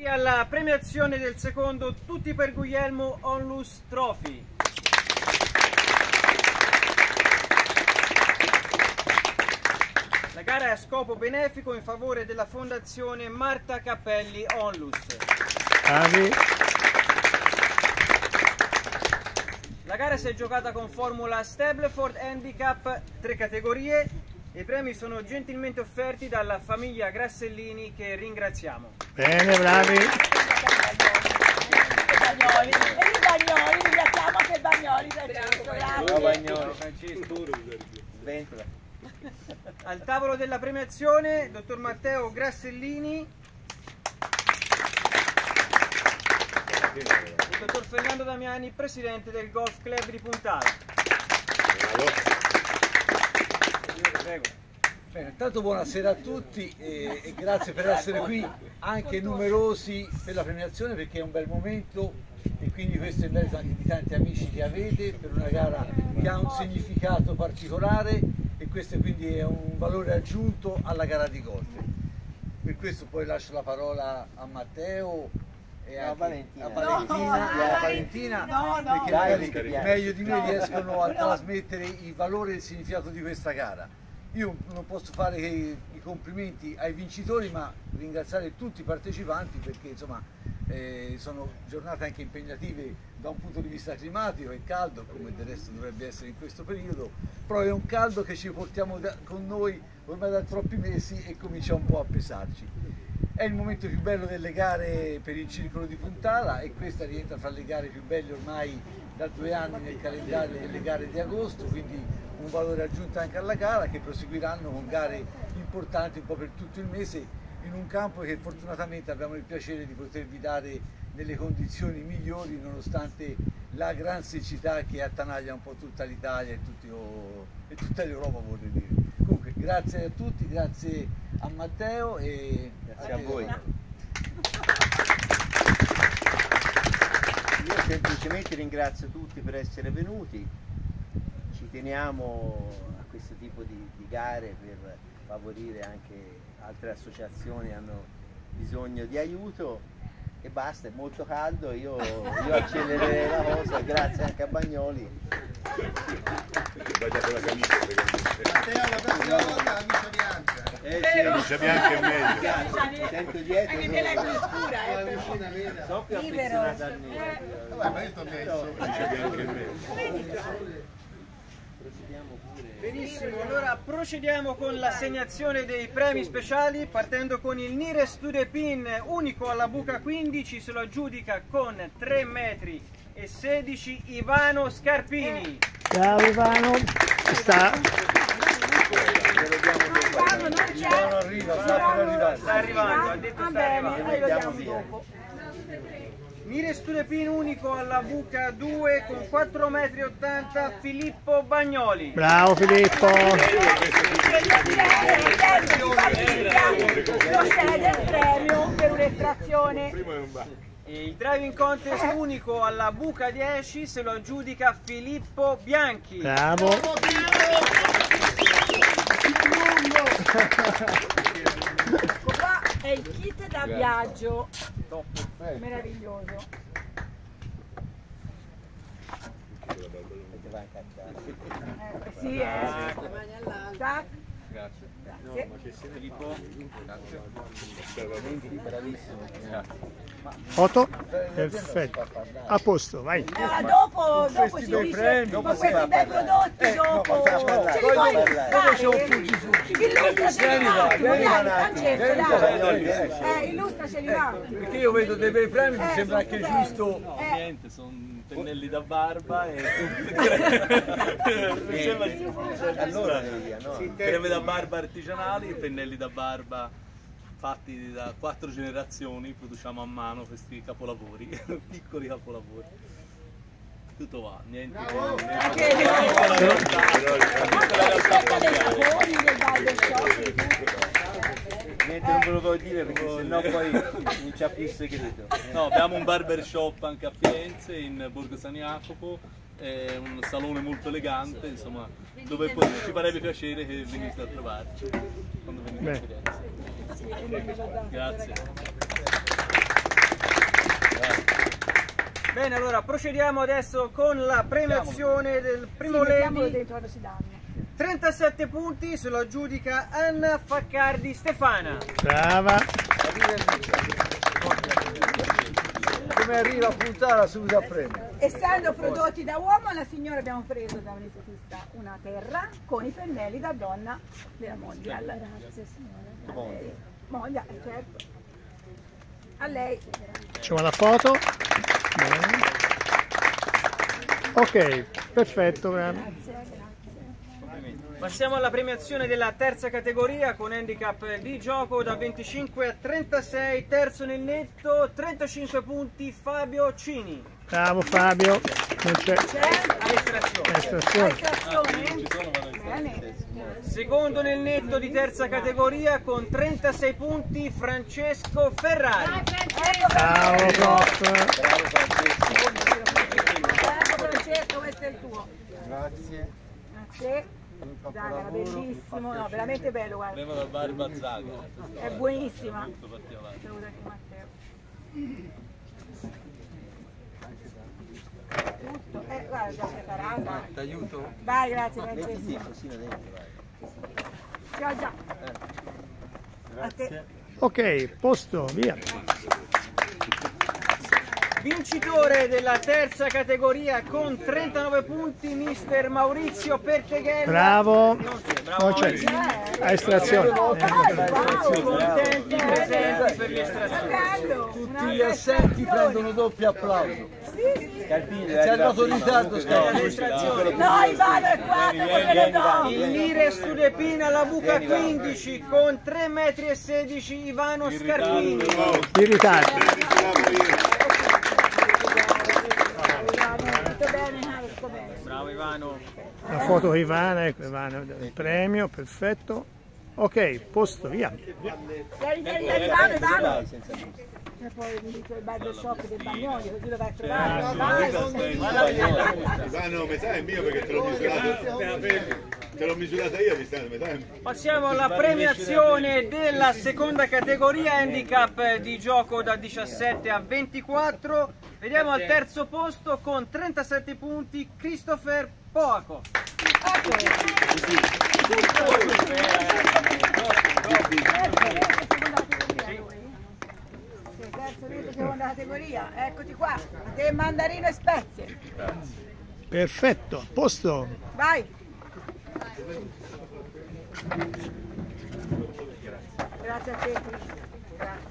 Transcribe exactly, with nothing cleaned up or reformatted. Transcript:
Alla premiazione del secondo Tutti per Guglielmo Onlus Trophy. La gara è a scopo benefico in favore della fondazione Marta Cappelli Onlus. Bravi. La gara si è giocata con formula Stableford Handicap, tre categorie, e i premi sono gentilmente offerti dalla famiglia Grassellini, che ringraziamo. Bene, bravi. Bagnoli, e i Bagnoli, ringraziamo anche i Bagnoli, Francesco, grazie. Bagnoli, Francesco. Al tavolo della premiazione, dottor Matteo Grassellini, il dottor Fernando Damiani, presidente del Golf Club di Puntala. Prego. Bene, intanto buonasera a tutti e, e grazie per essere qui anche numerosi per la premiazione, perché è un bel momento e quindi questo è il merito anche di tanti amici che avete per una gara che ha un significato particolare, e questo quindi è un valore aggiunto alla gara di golf. Per questo poi lascio la parola a Matteo e a Valentina, a Valentina, no, e a Valentina no, no, perché dai, magari meglio di me no, riescono a no. trasmettere il valore e il significato di questa gara. Io non posso fare che i complimenti ai vincitori, ma ringraziare tutti i partecipanti, perché insomma eh, sono giornate anche impegnative da un punto di vista climatico, è caldo come del resto dovrebbe essere in questo periodo, però è un caldo che ci portiamo da, con noi ormai da troppi mesi e comincia un po' a pesarci. È il momento più bello delle gare per il circolo di Puntala, e questa rientra fra le gare più belle ormai da due anni nel calendario delle gare di agosto, quindi un valore aggiunto anche alla gara, che proseguiranno con gare importanti un po' per tutto il mese in un campo che fortunatamente abbiamo il piacere di potervi dare nelle condizioni migliori, nonostante la gran siccità che attanaglia un po' tutta l'Italia e, e tutta l'Europa, vorrei dire. Comunque grazie a tutti, grazie a Matteo e grazie a voi. Io semplicemente ringrazio tutti per essere venuti. Ci teniamo a questo tipo di, di gare per favorire anche altre associazioni che hanno bisogno di aiuto, e basta, è molto caldo, io, io accelererei la cosa, grazie anche a Bagnoli. Sbagliato la camicia, Matteo, la prossima volta la camicia bianca. Eh sì, la camicia bianca è meglio. Mi sento dietro. Anche te l'hai più scura, eh. La vicina vera. So che è affezionata al nero. Vabbè, ma io sto messo. La camicia bianca è meglio. Benissimo, allora procediamo con l'assegnazione dei premi speciali, partendo con il Nire Studio Pin unico alla buca quindici, se lo aggiudica con tre metri e sedici Ivano Scarpini. Ciao Ivano, ci sta. Ivano arriva, sta per arrivare. Sta arrivando, ha detto sta arrivando. Vediamo dopo. Nire Studio Pin unico alla buca due con quattro metri e ottanta Filippo Bagnoli. Bravo Filippo. Lo cede il premio per un'estrazione. E il driving contest unico alla buca dieci se lo aggiudica Filippo Bianchi. Bravo. Qua è il kit da viaggio. Meraviglioso. Eh, sì, eh. Tac. Grazie. Grazie. Filippo. Bravissimo. Foto? Perfetto. A posto, vai. Ah, dopo, dopo ci dice, con questi bei prodotti, dopo ce li vuoi illustrare? Illustraceli un attimo, dai, Francesco, dai. Eh, illustraceli un attimo. Perché io vedo dei bei premi, mi sembra anche giusto. Niente, sono pennelli da barba e Allora, creme da barba artigianali, pennelli da barba fatti da quattro generazioni, produciamo a mano questi capolavori, piccoli capolavori. Tutto va, niente. Niente, non ve lo devo dire perché sennò poi non c'è più segreto. No, abbiamo un barbershop anche a Firenze, in Borgo San Jacopo, è un salone molto elegante, insomma, dove ci farebbe piacere che veniste a trovarci quando venite a Firenze. Grazie. Bene, allora procediamo adesso con la premiazione del primo Sì, mettiamolo lady. dentro, adesso danno. trentasette punti se lo aggiudica Anna Faccardi Stefana. Brava. Come arriva a puntare subito a premio. Essendo prodotti da uomo, la signora abbiamo preso da un estetista una terra con i pennelli da donna della Mondial. Grazie signora. Mondial, certo. A lei. Facciamo la foto. Bene. Ok, perfetto. Bravo. Passiamo alla premiazione della terza categoria con handicap di gioco da venticinque a trentasei, terzo nel netto, trentacinque punti Fabio Cini. Bravo Fabio. Non c'è All'estrazione. estrazione. Estrazione. Bene. Secondo nel netto di terza categoria con trentasei punti Francesco Ferrari. Ciao, prof. Ecco Francesco, questo è il tuo. Grazie. Grazie. Zaga, bellissimo, no, veramente bello, guarda. Andiamo da Barba Zaga. È buonissima. Tutto partiamo avanti. Saluta anche Matteo. Tutto, eh, guarda, già preparata. Ti aiuto? Vai, grazie Metti Francesco. sì, così lo dentro, vai. Ciao già. A te. Ok, posto, via. Vincitore della terza categoria con trentanove punti mister Maurizio Perteghella. Bravo. Non c'è, bravo Non c'è. Maurizio. A estrazione. Contenti presenti per l'estrazione. Bello. Tutti gli assenti prendono doppio applauso. Sì, sì. Carpini, C'è andato in ritardo, L'estrazione. No, Ivano è qua, dopo le do. Il Nire Studepina alla buca quindici con tre metri e sedici Ivano Scarpini. In ritardo. Tutto bene, ah, tutto bene. Bravo Ivano. La foto con Ivana, ecco Ivana, il premio, perfetto. Ok, posto, via. Vieni, vieni, vieni, Ivano, Ivano. E poi mi dice il barbershop del Bagnoli, così lo vai a trovare. Vai. Ivano, metà è mio perché te l'ho misurato. Te l'ho misurata io a distanza, metà è mio. Passiamo alla premiazione della seconda categoria handicap di gioco da diciassette a ventiquattro. Vediamo al terzo posto con trentasette punti Christopher Poaco. Terzo video, seconda categoria, eccoti qua, a te mandarino e spezie. Perfetto, posto. Vai. Grazie a te. Grazie.